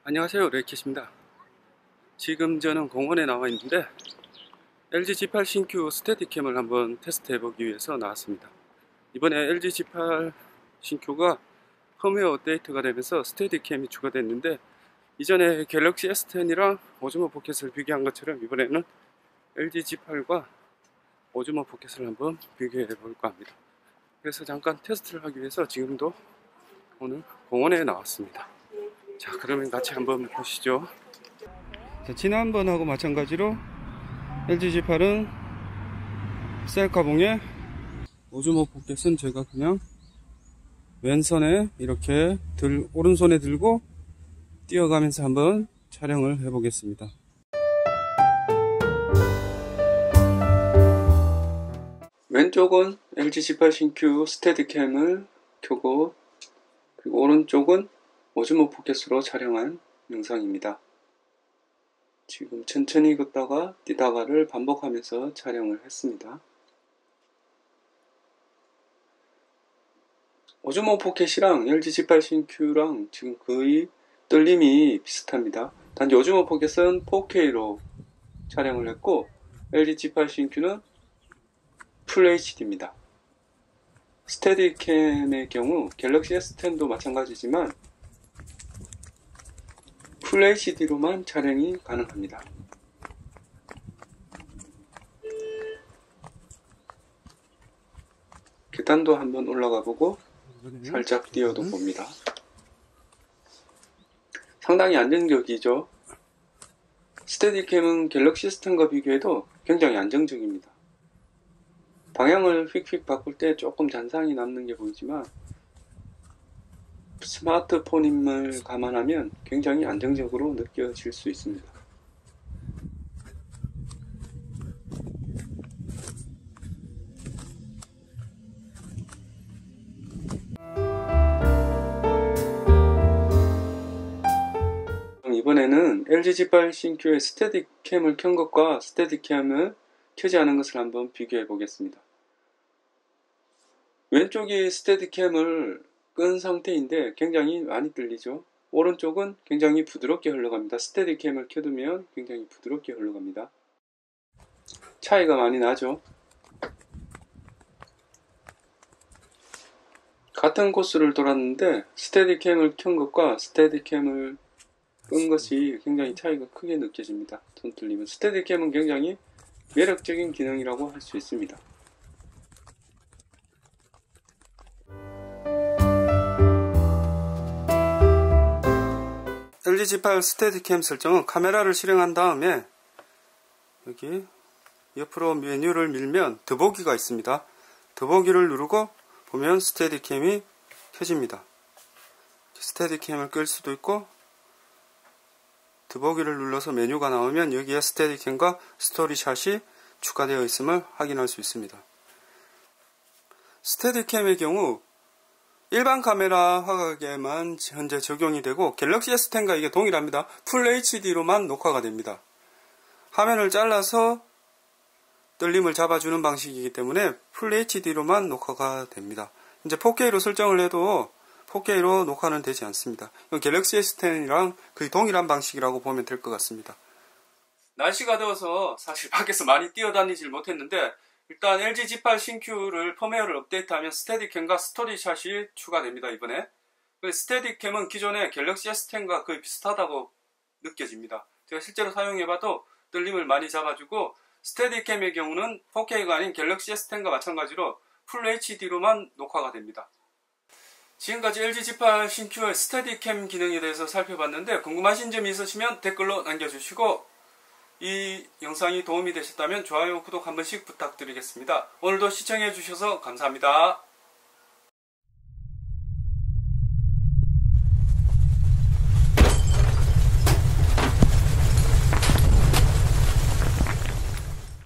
안녕하세요, 레이킷입니다. 지금 저는 공원에 나와 있는데 LG G8 신규 스테디캠을 한번 테스트 해보기 위해서 나왔습니다. 이번에 LG G8 신규가 펌웨어 업데이트가 되면서 스테디캠이 추가됐는데, 이전에 갤럭시 S10이랑 오즈모 포켓을 비교한 것처럼 이번에는 LG G8과 오즈모 포켓을 한번 비교해 볼까 합니다. 그래서 잠깐 테스트를 하기 위해서 지금도 오늘 공원에 나왔습니다. 자, 그러면 같이 한번 보시죠. 자, 지난번하고 마찬가지로 LG G8은 셀카봉에 오즈모 포켓은 제가 그냥 왼손에 이렇게 오른손에 들고 뛰어가면서 한번 촬영을 해 보겠습니다. 왼쪽은 LG G8 신규 스테디캠을 켜고, 그리고 오른쪽은 오즈모 포켓으로 촬영한 영상입니다. 지금 천천히 걷다가 뛰다가를 반복하면서 촬영을 했습니다. 오즈모 포켓이랑 LG G8 신규랑 지금 거의 떨림이 비슷합니다. 단지 오즈모 포켓은 4K로 촬영을 했고 LG G8 신규는 풀 HD입니다. 스테디캠의 경우 갤럭시 S10도 마찬가지지만 풀 HD로만 촬영이 가능합니다. 계단도 한번 올라가 보고 살짝 뛰어도 봅니다. 상당히 안정적이죠. 스테디캠은 갤럭시 S10과 비교해도 굉장히 안정적입니다. 방향을 휙휙 바꿀 때 조금 잔상이 남는 게 보이지만 스마트폰임을 감안하면 굉장히 안정적으로 느껴질 수 있습니다. 이번에는 LG G8 신규의 스테디캠을 켠 것과 스테디캠을 켜지 않은 것을 한번 비교해 보겠습니다. 왼쪽이 스테디캠을 끈 상태인데 굉장히 많이 떨리죠. 오른쪽은 굉장히 부드럽게 흘러갑니다. 스테디캠을 켜두면 굉장히 부드럽게 흘러갑니다. 차이가 많이 나죠. 같은 코스를 돌았는데 스테디캠을 켠 것과 스테디캠을 끈 것이 굉장히 차이가 크게 느껴집니다. 손 떨리면. 스테디캠은 굉장히 매력적인 기능이라고 할 수 있습니다. LG G8 스테디캠 설정은 카메라를 실행한 다음에 여기 옆으로 메뉴를 밀면 더보기가 있습니다. 더보기를 누르고 보면 스테디캠이 켜집니다. 스테디캠을 끌 수도 있고, 더보기를 눌러서 메뉴가 나오면 여기에 스테디캠과 스토리샷이 추가되어 있음을 확인할 수 있습니다. 스테디캠의 경우 일반 카메라 화각에만 현재 적용이 되고 갤럭시 S10과 이게 동일합니다. 풀 HD로만 녹화가 됩니다. 화면을 잘라서 떨림을 잡아주는 방식이기 때문에 풀 HD로만 녹화가 됩니다. 이제 4K로 설정을 해도 4K로 녹화는 되지 않습니다. 이건 갤럭시 S10이랑 거의 동일한 방식이라고 보면 될 것 같습니다. 날씨가 더워서 사실 밖에서 많이 뛰어다니질 못했는데, 일단 LG G8 신규를 펌웨어를 업데이트하면 스테디캠과 스토리샷이 추가됩니다. 이번에 스테디캠은 기존의 갤럭시 S10과 거의 비슷하다고 느껴집니다. 제가 실제로 사용해봐도 떨림을 많이 잡아주고, 스테디캠의 경우는 4K가 아닌 갤럭시 S10과 마찬가지로 풀 HD로만 녹화가 됩니다. 지금까지 LG G8 신규의 스테디캠 기능에 대해서 살펴봤는데, 궁금하신 점이 있으시면 댓글로 남겨주시고, 이 영상이 도움이 되셨다면 좋아요, 구독 한 번씩 부탁드리겠습니다. 오늘도 시청해 주셔서 감사합니다.